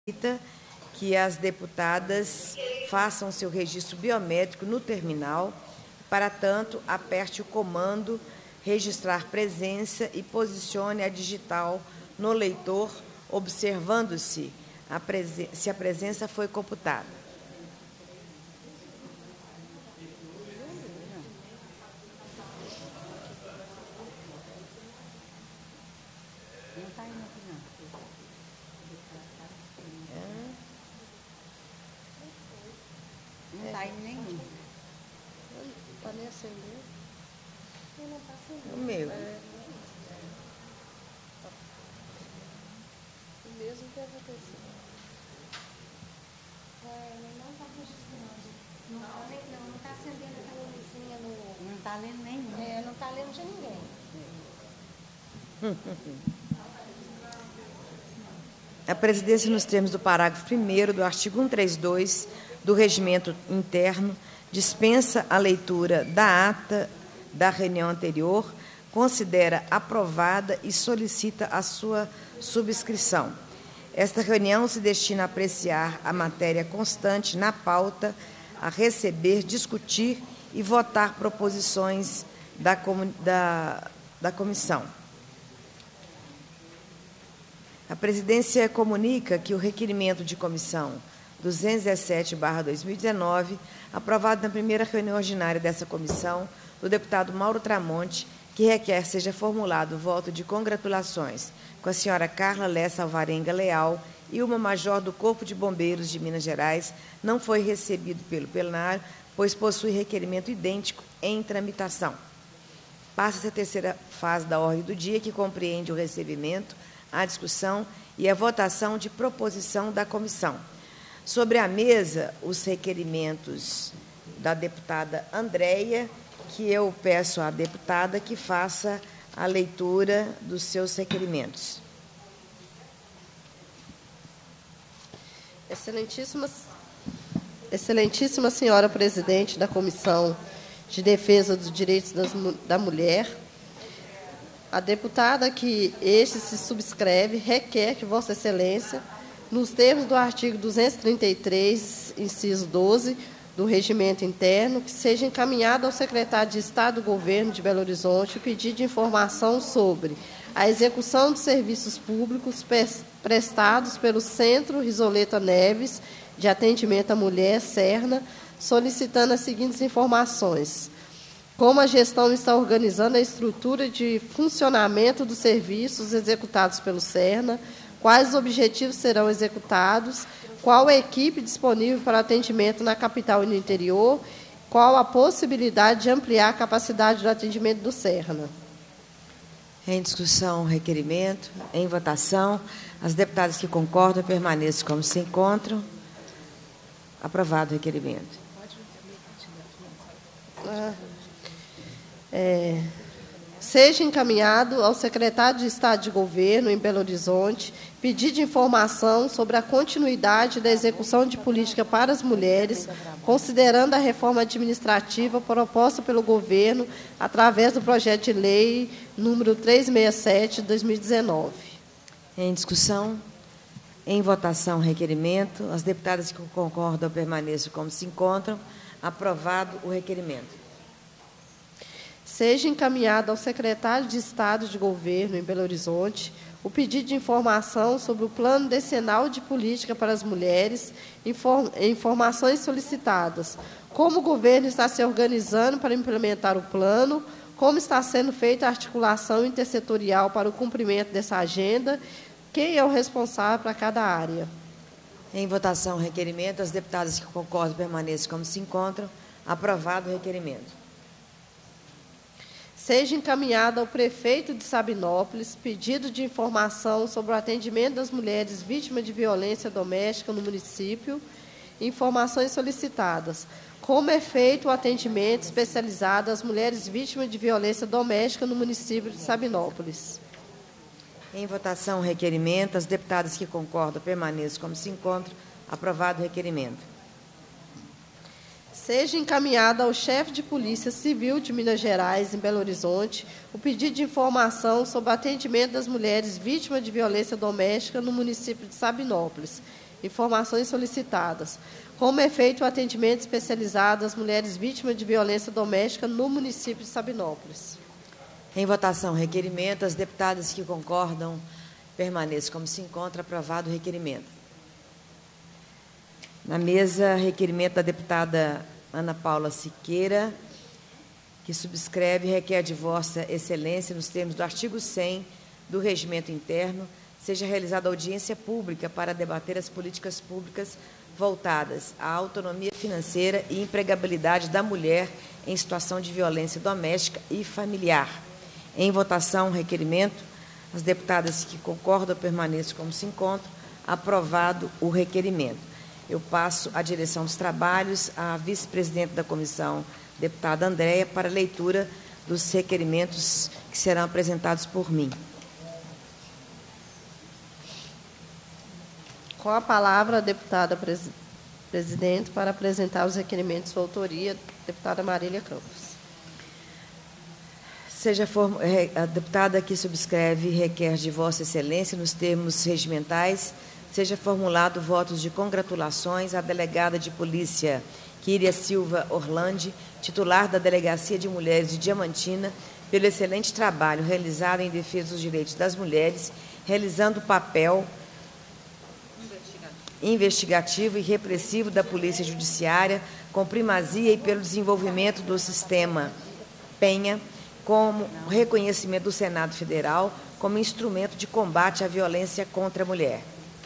que as deputadas façam seu registro biométrico no terminal. Para tanto, aperte o comando registrar presença e posicione a digital no leitor, observando-se se a presença foi computada. Não está indo aqui, não. Não está indo nenhum. Está nem acendendo. Não está acendendo. O meu. O mesmo que aconteceu. Não está registrando. Não está acendendo aquela luzinha no... Não está lendo nenhum. não está lendo de ninguém. A presidência, nos termos do parágrafo 1º do artigo 132 do Regimento Interno, dispensa a leitura da ata da reunião anterior, considera aprovada e solicita a sua subscrição. Esta reunião se destina a apreciar a matéria constante na pauta, a receber, discutir e votar proposições da comissão. A presidência comunica que o requerimento de comissão 217/2019, aprovado na primeira reunião ordinária dessa comissão, do deputado Mauro Tramonte, que requer seja formulado voto de congratulações com a senhora Carla Lessa Alvarenga Leal e uma major do Corpo de Bombeiros de Minas Gerais, não foi recebido pelo plenário, pois possui requerimento idêntico em tramitação. Passa-se a terceira fase da ordem do dia, que compreende o recebimento, a discussão e a votação de proposição da comissão. Sobre a mesa, os requerimentos da deputada Andréia, que eu peço à deputada que faça a leitura dos seus requerimentos. Excelentíssima senhora presidente da Comissão de Defesa dos Direitos da Mulher, a deputada que este se subscreve requer que Vossa Excelência, nos termos do artigo 233, inciso 12, do Regimento Interno, que seja encaminhado ao secretário de Estado do Governo de Belo Horizonte o pedido de informação sobre a execução de serviços públicos prestados pelo Centro Risoleta Neves de Atendimento à Mulher, Serna, solicitando as seguintes informações: como a gestão está organizando a estrutura de funcionamento dos serviços executados pelo Serna, quais objetivos serão executados, qual a equipe disponível para atendimento na capital e no interior, qual a possibilidade de ampliar a capacidade do atendimento do Serna. Em discussão, o requerimento. Em votação, as deputadas que concordam permaneçam como se encontram. Aprovado o requerimento. Seja encaminhado ao secretário de Estado de Governo em Belo Horizonte pedido de informação sobre a continuidade da execução de política para as mulheres, considerando a reforma administrativa proposta pelo governo através do projeto de lei número 367 de 2019. Em discussão, em votação, o requerimento. As deputadas que concordam permaneçam como se encontram. Aprovado o requerimento. Seja encaminhado ao secretário de Estado de Governo em Belo Horizonte o pedido de informação sobre o Plano Decenal de Política para as Mulheres, informações solicitadas, como o governo está se organizando para implementar o plano, como está sendo feita a articulação intersetorial para o cumprimento dessa agenda, quem é o responsável para cada área. Em votação, o requerimento. As deputadas que concordam permaneçam como se encontram. Aprovado o requerimento. Seja encaminhado ao prefeito de Sabinópolis pedido de informação sobre o atendimento das mulheres vítimas de violência doméstica no município, informações solicitadas. Como é feito o atendimento especializado às mulheres vítimas de violência doméstica no município de Sabinópolis. Em votação, o requerimento. As deputadas que concordam permaneçam como se encontram. Aprovado o requerimento. Seja encaminhado ao chefe de Polícia Civil de Minas Gerais, em Belo Horizonte, o pedido de informação sobre o atendimento das mulheres vítimas de violência doméstica no município de Sabinópolis. Informações solicitadas. Como é feito o atendimento especializado às mulheres vítimas de violência doméstica no município de Sabinópolis? Em votação, requerimento. As deputadas que concordam permaneçam como se encontra. Aprovado o requerimento. Na mesa, requerimento da deputada Ana Paula Siqueira, que subscreve e requer de Vossa Excelência, nos termos do artigo 100 do Regimento Interno, seja realizada audiência pública para debater as políticas públicas voltadas à autonomia financeira e empregabilidade da mulher em situação de violência doméstica e familiar. Em votação, requerimento. As deputadas que concordam permaneçam como se encontram. Aprovado o requerimento. Eu passo a direção dos trabalhos à vice-presidente da comissão, deputada Andréia, para leitura dos requerimentos que serão apresentados por mim. Com a palavra, a deputada presidente, para apresentar os requerimentos de sua autoria, deputada Marília Campos. A deputada que subscreve requer de Vossa Excelência, nos termos regimentais, seja formulado votos de congratulações à delegada de polícia Kíria Silva Orlandi, titular da Delegacia de Mulheres de Diamantina, pelo excelente trabalho realizado em defesa dos direitos das mulheres, realizando o papel investigativo e repressivo da Polícia Judiciária, com primazia e pelo desenvolvimento do sistema Penha, como reconhecimento do Senado Federal como instrumento de combate à violência contra a mulher.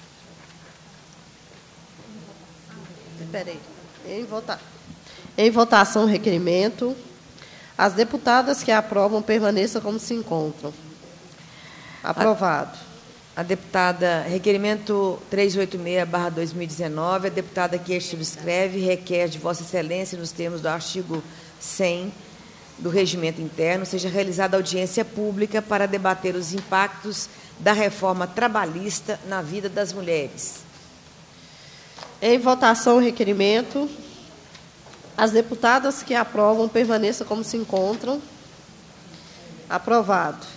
Espera aí. Em votação, requerimento. As deputadas que aprovam permaneçam como se encontram. Aprovado. A deputada, requerimento 386/2019, a deputada que subscreve requer de Vossa Excelência, nos termos do artigo 100 do Regimento Interno, seja realizada audiência pública para debater os impactos da reforma trabalhista na vida das mulheres. Em votação, requerimento. As deputadas que aprovam permaneçam como se encontram. Aprovado.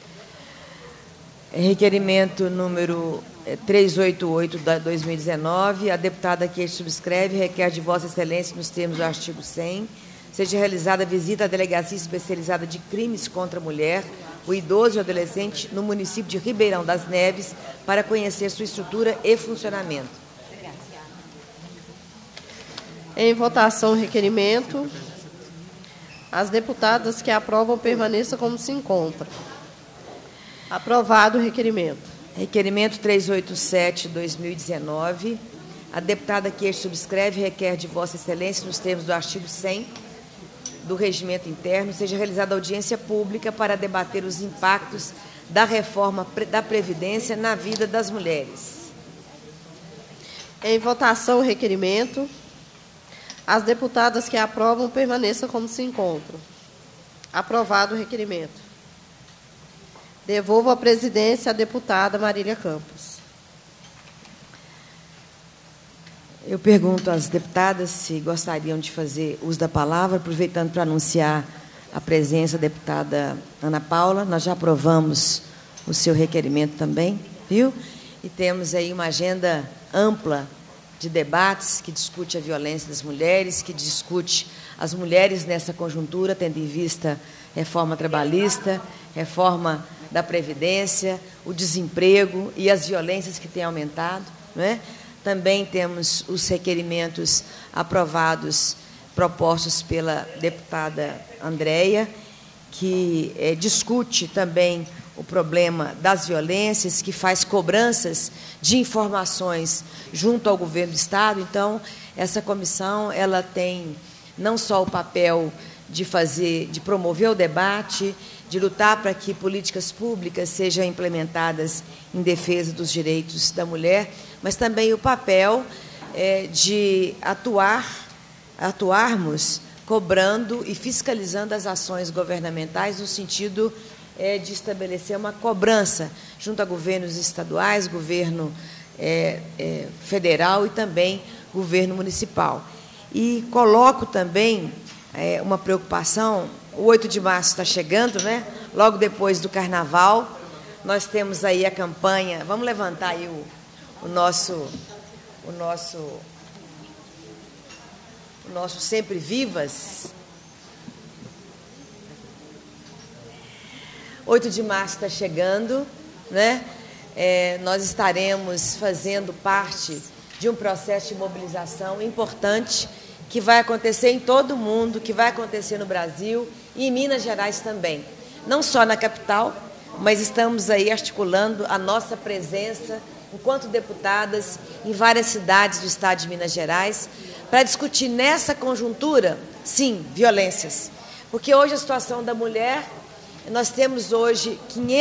Requerimento número 388/2019, a deputada que subscreve requer de Vossa Excelência, nos termos do artigo 100, seja realizada visita à Delegacia Especializada de Crimes contra a Mulher, o idoso e o adolescente, no município de Ribeirão das Neves, para conhecer sua estrutura e funcionamento. Em votação, requerimento. As deputadas que aprovam permaneçam como se encontram. Aprovado o requerimento. Requerimento 387/2019. A deputada que subscreve requer de Vossa Excelência, nos termos do artigo 100 do Regimento Interno, seja realizada audiência pública para debater os impactos da reforma da Previdência na vida das mulheres. Em votação, o requerimento. As deputadas que aprovam permaneçam como se encontram. Aprovado o requerimento. Devolvo a presidência à deputada Marília Campos. Eu pergunto às deputadas se gostariam de fazer uso da palavra, aproveitando para anunciar a presença da deputada Ana Paula. Nós já aprovamos o seu requerimento também, viu? E temos aí uma agenda ampla de debates que discute a violência das mulheres, que discute as mulheres nessa conjuntura, tendo em vista reforma trabalhista, reforma da Previdência, o desemprego e as violências que têm aumentado, não é? Também temos os requerimentos aprovados, propostos pela deputada Andréia, que discute também o problema das violências, que faz cobranças de informações junto ao governo do Estado. Então, essa comissão ela tem não só o papel de promover o debate, de lutar para que políticas públicas sejam implementadas em defesa dos direitos da mulher, mas também o papel de atuarmos cobrando e fiscalizando as ações governamentais no sentido de estabelecer uma cobrança junto a governos estaduais, governo federal e também governo municipal. E coloco também uma preocupação. O 8 de março está chegando, né? Logo depois do Carnaval, nós temos aí a campanha. Vamos levantar aí o nosso o nosso Sempre Vivas. 8 de março está chegando, né? Nós estaremos fazendo parte de um processo de mobilização importante que vai acontecer em todo o mundo, que vai acontecer no Brasil e em Minas Gerais também. Não só na capital, mas estamos aí articulando a nossa presença enquanto deputadas em várias cidades do estado de Minas Gerais para discutir nessa conjuntura, sim, violências. Porque hoje a situação da mulher, nós temos hoje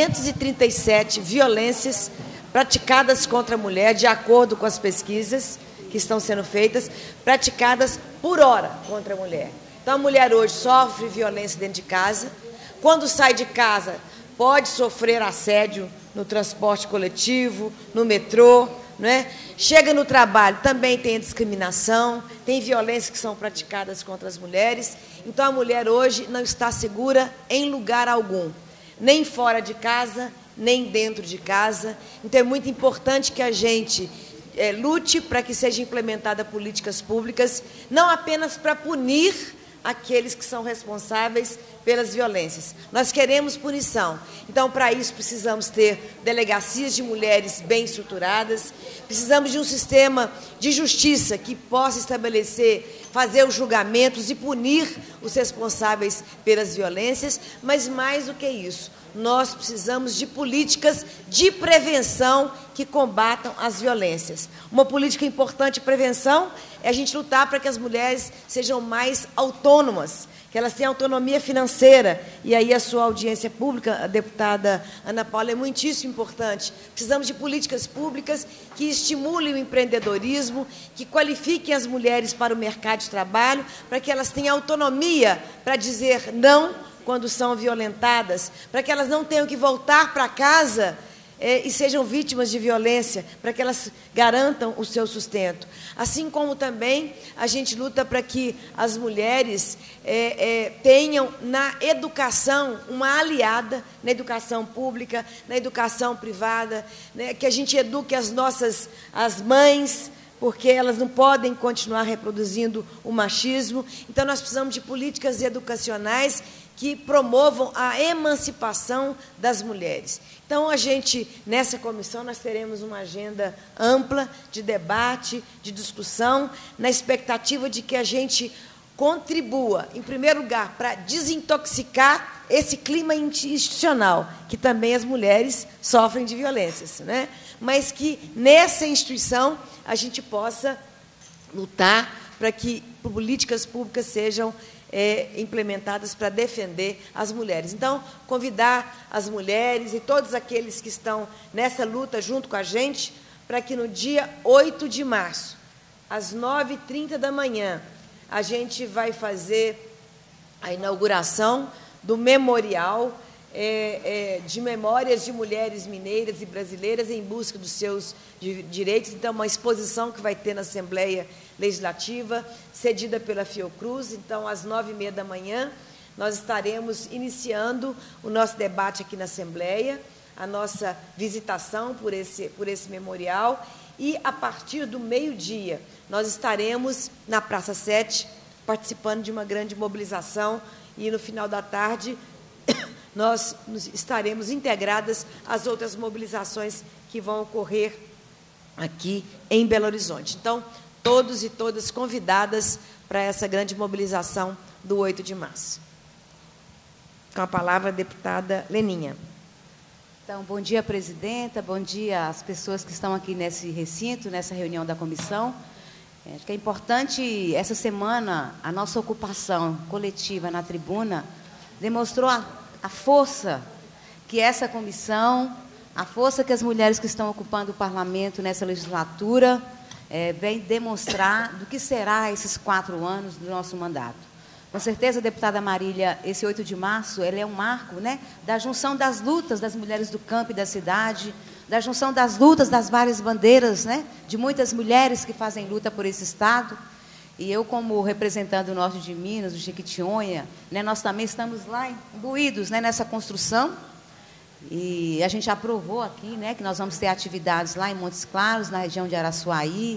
537 violências praticadas contra a mulher, de acordo com as pesquisas que estão sendo feitas, praticadas por hora contra a mulher. Então, a mulher hoje sofre violência dentro de casa. Quando sai de casa, pode sofrer assédio no transporte coletivo, no metrô, né? Chega no trabalho, também tem a discriminação, tem violências que são praticadas contra as mulheres. Então, a mulher hoje não está segura em lugar algum, nem fora de casa, nem dentro de casa. Então, é muito importante que a gente lute para que sejam implementadas políticas públicas, não apenas para punir aqueles que são responsáveis pelas violências. Nós queremos punição. Então, para isso, precisamos ter delegacias de mulheres bem estruturadas, precisamos de um sistema de justiça que possa estabelecer, fazer os julgamentos e punir os responsáveis pelas violências, mas mais do que isso, nós precisamos de políticas de prevenção que combatam as violências. Uma política importante de prevenção é a gente lutar para que as mulheres sejam mais autônomas, que elas tenham autonomia financeira. E aí a sua audiência pública, a deputada Ana Paula, é muitíssimo importante. Precisamos de políticas públicas que estimulem o empreendedorismo, que qualifiquem as mulheres para o mercado de trabalho, para que elas tenham autonomia para dizer não quando são violentadas, para que elas não tenham que voltar para casa e sejam vítimas de violência, para que elas garantam o seu sustento. Assim como também a gente luta para que as mulheres tenham na educação uma aliada, na educação pública, na educação privada, né, que a gente eduque as mães, porque elas não podem continuar reproduzindo o machismo. Então, nós precisamos de políticas educacionais que promovam a emancipação das mulheres. Então, nessa comissão, nós teremos uma agenda ampla de debate, de discussão, na expectativa de que a gente contribua, em primeiro lugar, para desintoxicar esse clima institucional, que também as mulheres sofrem de violências, né? Mas que, nessa instituição, a gente possa lutar para que políticas públicas sejam implementadas para defender as mulheres. Então, convidar as mulheres e todos aqueles que estão nessa luta junto com a gente, para que no dia 8 de março, às 9h30 da manhã, a gente vai fazer a inauguração do memorial de memórias de mulheres mineiras e brasileiras em busca dos seus direitos. Então, uma exposição que vai ter na Assembleia Legislativa, cedida pela Fiocruz. Então, às 9h30 da manhã, nós estaremos iniciando o nosso debate aqui na Assembleia, a nossa visitação por esse memorial, e, a partir do meio-dia, nós estaremos na Praça 7, participando de uma grande mobilização, e, no final da tarde, nós estaremos integradas às outras mobilizações que vão ocorrer aqui em Belo Horizonte. Então, todos e todas convidadas para essa grande mobilização do 8 de março. Com a palavra, a deputada Leninha. Então, bom dia, presidenta, bom dia às pessoas que estão aqui nesse recinto, nessa reunião da comissão. Acho que é importante, essa semana, a nossa ocupação coletiva na tribuna demonstrou a força que essa comissão, a força que as mulheres que estão ocupando o parlamento nessa legislatura vem demonstrar do que será esses 4 anos do nosso mandato. Com certeza, deputada Marília, esse 8 de março ele é um marco, né, da junção das lutas das mulheres do campo e da cidade, da junção das lutas das várias bandeiras, né, de muitas mulheres que fazem luta por esse Estado. E eu, como representante do norte de Minas, do Jequitinhonha, né, nós também estamos lá imbuídos, né, nessa construção. E a gente aprovou aqui, né, que nós vamos ter atividades lá em Montes Claros, na região de Araçuaí,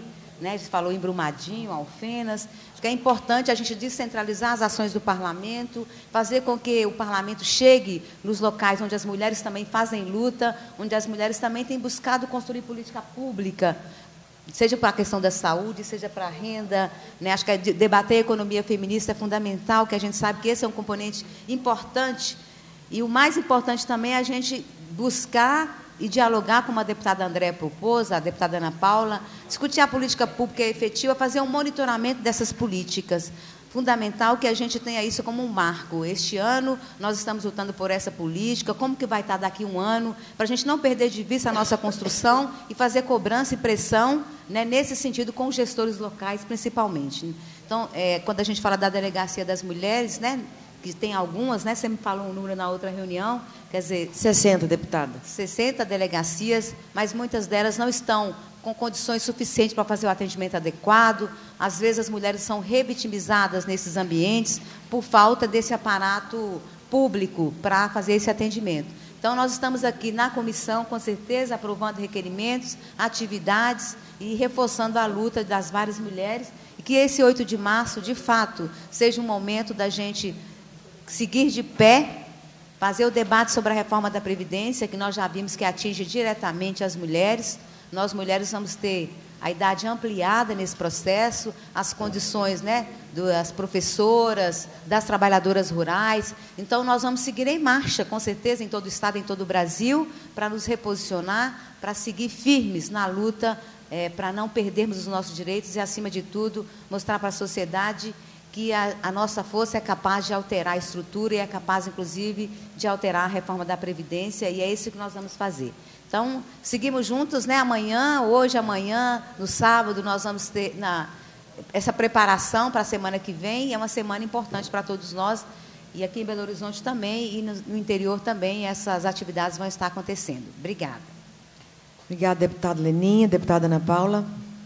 né? A gente falou em Brumadinho, Alfenas. Acho que é importante a gente descentralizar as ações do parlamento, fazer com que o parlamento chegue nos locais onde as mulheres também fazem luta, onde as mulheres também têm buscado construir política pública, seja para a questão da saúde, seja para a renda, né? Acho que debater a economia feminista é fundamental, que a gente sabe que esse é um componente importante. E o mais importante também é a gente buscar e dialogar, como a deputada Andréa propôs, a deputada Ana Paula, discutir a política pública efetiva, fazer um monitoramento dessas políticas. Fundamental que a gente tenha isso como um marco. Este ano, nós estamos lutando por essa política, como que vai estar daqui a um ano, para a gente não perder de vista a nossa construção e fazer cobrança e pressão, né, nesse sentido, com os gestores locais, principalmente. Então, quando a gente fala da Delegacia das Mulheres, né, que tem algumas, né, você me falou um número na outra reunião, quer dizer... 60, deputada. 60 delegacias, mas muitas delas não estão com condições suficientes para fazer o atendimento adequado. Às vezes, as mulheres são revitimizadas nesses ambientes por falta desse aparato público para fazer esse atendimento. Então, nós estamos aqui na comissão, com certeza, aprovando requerimentos, atividades e reforçando a luta das várias mulheres, e que esse 8 de março, de fato, seja um momento da gente seguir de pé, fazer o debate sobre a reforma da Previdência, que nós já vimos que atinge diretamente as mulheres. Nós, mulheres, vamos ter a idade ampliada nesse processo, as condições, né, das professoras, das trabalhadoras rurais. Então, nós vamos seguir em marcha, com certeza, em todo o Estado, em todo o Brasil, para nos reposicionar, para seguir firmes na luta, para não perdermos os nossos direitos e, acima de tudo, mostrar para a sociedade que a nossa força é capaz de alterar a estrutura e é capaz, inclusive, de alterar a reforma da Previdência, e é isso que nós vamos fazer. Então, seguimos juntos, né? Hoje, amanhã, no sábado, nós vamos ter essa preparação para a semana que vem, e é uma semana importante para todos nós, e aqui em Belo Horizonte também, e no interior também, essas atividades vão estar acontecendo. Obrigada. Obrigada, deputada Leninha. Deputada Ana Paula.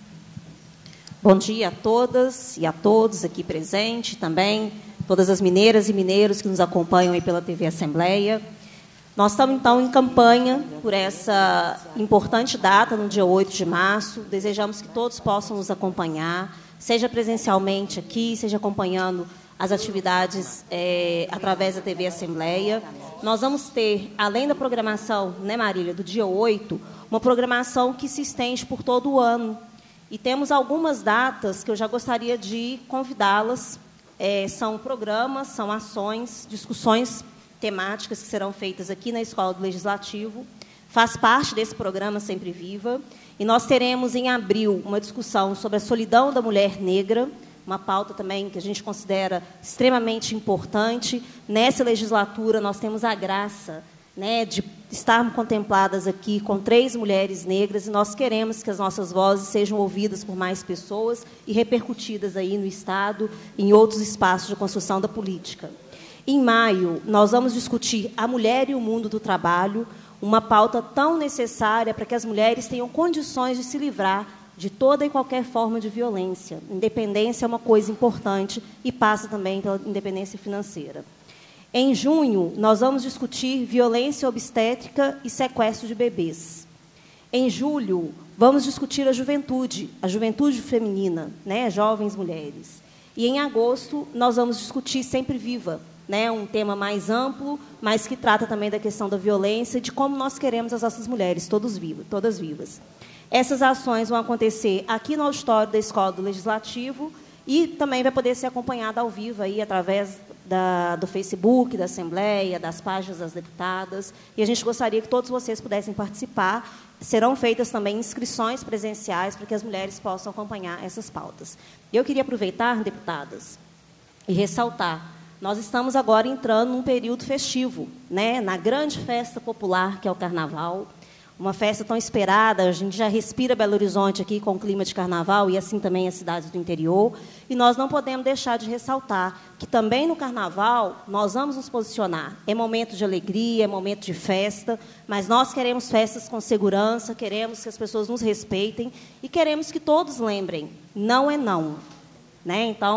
Bom dia a todas e a todos aqui presentes, também todas as mineiras e mineiros que nos acompanham aí pela TV Assembleia. Nós estamos, então, em campanha por essa importante data, no dia 8 de março. Desejamos que todos possam nos acompanhar, seja presencialmente aqui, seja acompanhando as atividades através da TV Assembleia. Nós vamos ter, além da programação, né, Marília, do dia 8, uma programação que se estende por todo o ano. E temos algumas datas que eu já gostaria de convidá-las. São programas, são ações, discussões temáticas que serão feitas aqui na Escola do Legislativo. Faz parte desse programa Sempre Viva. E nós teremos, em abril, uma discussão sobre a solidão da mulher negra, uma pauta também que a gente considera extremamente importante. Nessa legislatura, nós temos a graça, né, de estarmos contempladas aqui com 3 mulheres negras, e nós queremos que as nossas vozes sejam ouvidas por mais pessoas e repercutidas aí no Estado e em outros espaços de construção da política. Em maio, nós vamos discutir a mulher e o mundo do trabalho, uma pauta tão necessária para que as mulheres tenham condições de se livrar de toda e qualquer forma de violência. Independência é uma coisa importante e passa também pela independência financeira. Em junho, nós vamos discutir violência obstétrica e sequestro de bebês. Em julho, vamos discutir a juventude feminina, né, jovens mulheres. E, em agosto, nós vamos discutir Sempre Viva, né, um tema mais amplo, mas que trata também da questão da violência e de como nós queremos as nossas mulheres todas vivas. Essas ações vão acontecer aqui no auditório da Escola do Legislativo e também vai poder ser acompanhada ao vivo aí, através do Facebook, da Assembleia, das páginas das deputadas, e a gente gostaria que todos vocês pudessem participar. Serão feitas também inscrições presenciais para que as mulheres possam acompanhar essas pautas. Eu queria aproveitar, deputadas, e ressaltar, nós estamos agora entrando num período festivo, né, na grande festa popular que é o Carnaval, uma festa tão esperada. A gente já respira Belo Horizonte aqui com o clima de Carnaval, e assim também as cidades do interior. E nós não podemos deixar de ressaltar que também no Carnaval nós vamos nos posicionar. É momento de alegria, é momento de festa, mas nós queremos festas com segurança, queremos que as pessoas nos respeitem e queremos que todos lembrem, não é não. Né? Então,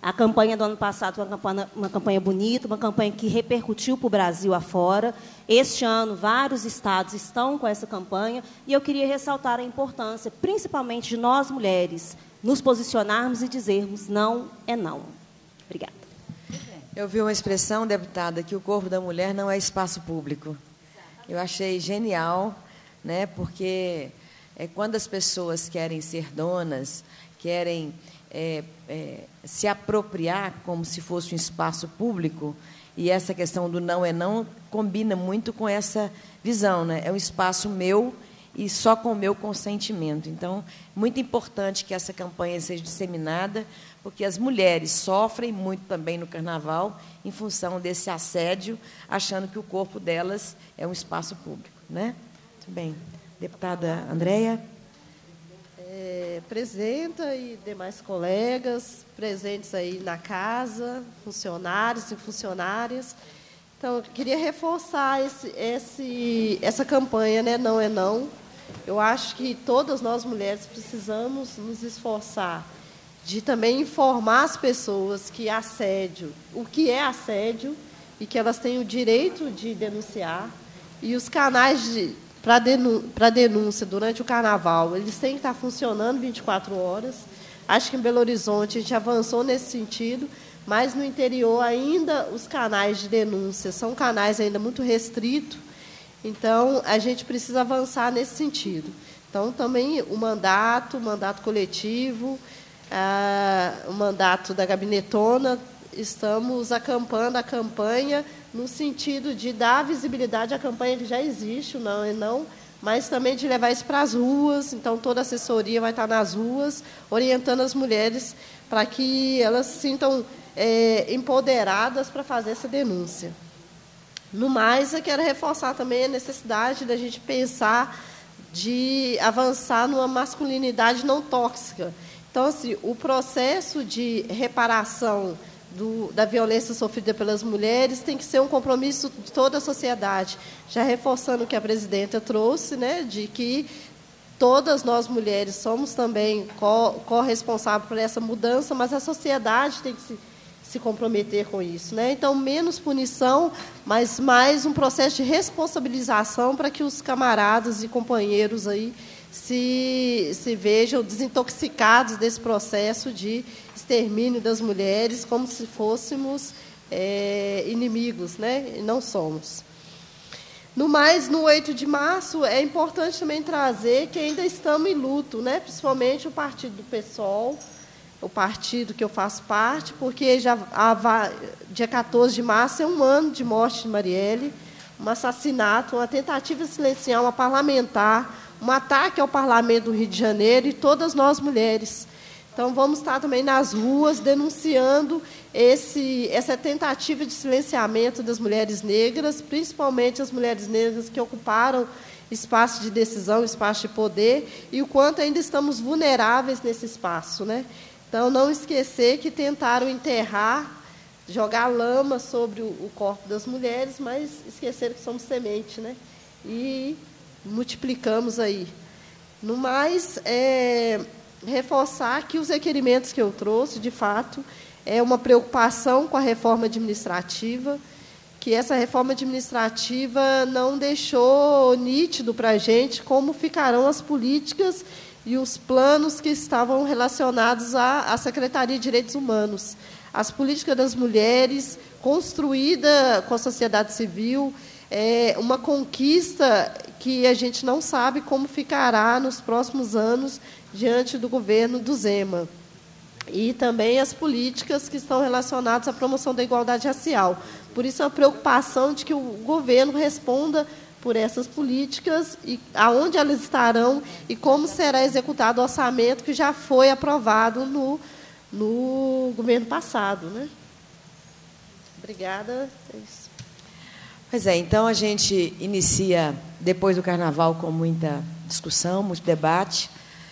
A campanha do ano passado foi uma campanha bonita, uma campanha que repercutiu para o Brasil afora. Este ano, vários estados estão com essa campanha, e eu queria ressaltar a importância, principalmente de nós, mulheres, nos posicionarmos e dizermos não é não. Obrigada. Eu vi uma expressão, deputada, que o corpo da mulher não é espaço público. Eu achei genial, né, porque quando as pessoas querem ser donas, querem se apropriar como se fosse um espaço público, e essa questão do não é não combina muito com essa visão, né? É um espaço meu e só com o meu consentimento. Então, muito importante que essa campanha seja disseminada, porque as mulheres sofrem muito também no Carnaval em função desse assédio, achando que o corpo delas é um espaço público, né? Muito bem. Deputada Andréia. Presidenta e demais colegas presentes aí na casa, funcionários e funcionárias. Então, eu queria reforçar essa campanha, né? Não é não. Eu acho que todas nós mulheres precisamos nos esforçar de também informar as pessoas que assédio, o que é assédio, e que elas têm o direito de denunciar. E os canais para denúncia durante o Carnaval, eles têm que estar funcionando 24 horas. Acho que em Belo Horizonte a gente avançou nesse sentido, mas no interior ainda os canais de denúncia são canais ainda muito restritos. Então, a gente precisa avançar nesse sentido. Então, também o mandato coletivo, o mandato da gabinetona, estamos acampando a campanha no sentido de dar visibilidade à campanha que já existe, o não é não, mas também de levar isso para as ruas. Então, toda a assessoria vai estar nas ruas, orientando as mulheres para que elas se sintam empoderadas para fazer essa denúncia. No mais, eu quero reforçar também a necessidade da gente pensar de avançar numa masculinidade não tóxica. Então, assim, o processo de reparação da violência sofrida pelas mulheres tem que ser um compromisso de toda a sociedade. Já reforçando o que a presidenta trouxe, né, de que todas nós mulheres somos também corresponsáveis por essa mudança, mas a sociedade tem que se comprometer com isso, né? Então, menos punição, mas mais um processo de responsabilização para que os camaradas e companheiros aí se vejam desintoxicados desse processo de extermínio das mulheres, como se fôssemos inimigos, né? E não somos. No mais, no 8 de março, é importante também trazer que ainda estamos em luto, né? Principalmente o partido do PSOL, o partido que eu faço parte, porque dia 14 de março é um ano de morte de Marielle, um assassinato, uma tentativa de silenciar uma parlamentar, um ataque ao Parlamento do Rio de Janeiro, e todas nós mulheres. Então, vamos estar também nas ruas denunciando essa tentativa de silenciamento das mulheres negras, principalmente as mulheres negras que ocuparam espaço de decisão, espaço de poder, e o quanto ainda estamos vulneráveis nesse espaço, né? Então, não esquecer que tentaram enterrar, jogar lama sobre o corpo das mulheres, mas esqueceram que somos semente, né? E multiplicamos aí. No mais, reforçar que os requerimentos que eu trouxe, de fato, é uma preocupação com a reforma administrativa, que essa reforma administrativa não deixou nítido para a gente como ficarão as políticas e os planos que estavam relacionados à Secretaria de Direitos Humanos. As políticas das mulheres, construída com a sociedade civil, uma conquista que a gente não sabe como ficará nos próximos anos diante do governo do Zema. E também as políticas que estão relacionadas à promoção da igualdade racial. Por isso, a preocupação de que o governo responda por essas políticas, e aonde elas estarão e como será executado o orçamento que já foi aprovado no governo passado, né? Obrigada. É isso. Pois é, então a gente inicia, depois do Carnaval, com muita discussão, muito debate.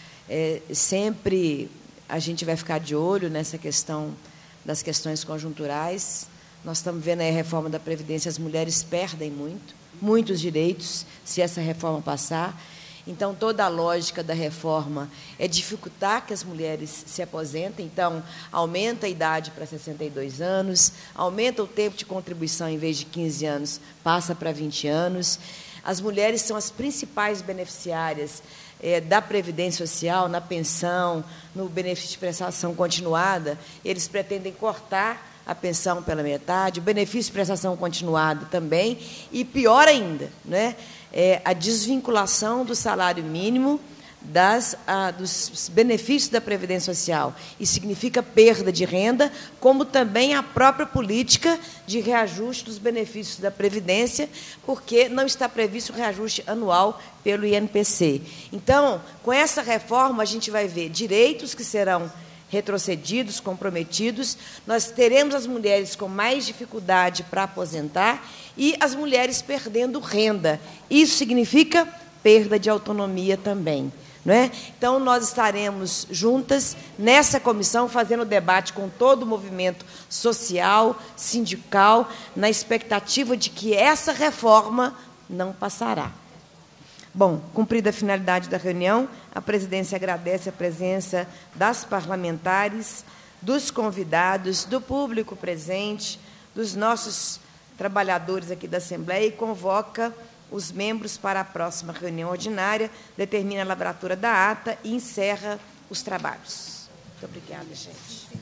Sempre a gente vai ficar de olho nessa questão das questões conjunturais. Nós estamos vendo aí a reforma da Previdência, as mulheres perdem muitos direitos se essa reforma passar. Então, toda a lógica da reforma é dificultar que as mulheres se aposentem. Então, aumenta a idade para 62 anos, aumenta o tempo de contribuição, em vez de 15 anos, passa para 20 anos. As mulheres são as principais beneficiárias da Previdência Social, na pensão, no benefício de prestação continuada. Eles pretendem cortar a pensão pela metade, o benefício de prestação continuada também, e, pior ainda, né, a desvinculação do salário mínimo dos benefícios da Previdência Social. Isso significa perda de renda, como também a própria política de reajuste dos benefícios da Previdência, porque não está previsto o reajuste anual pelo INPC. Então, com essa reforma, a gente vai ver direitos que serão retrocedidos, comprometidos, nós teremos as mulheres com mais dificuldade para aposentar e as mulheres perdendo renda. Isso significa perda de autonomia também. Não é? Então, nós estaremos juntas nessa comissão, fazendo debate com todo o movimento social, sindical, na expectativa de que essa reforma não passará. Bom, cumprida a finalidade da reunião, a presidência agradece a presença das parlamentares, dos convidados, do público presente, dos nossos trabalhadores aqui da Assembleia e convoca os membros para a próxima reunião ordinária, determina a lavratura da ata e encerra os trabalhos. Muito obrigada, gente.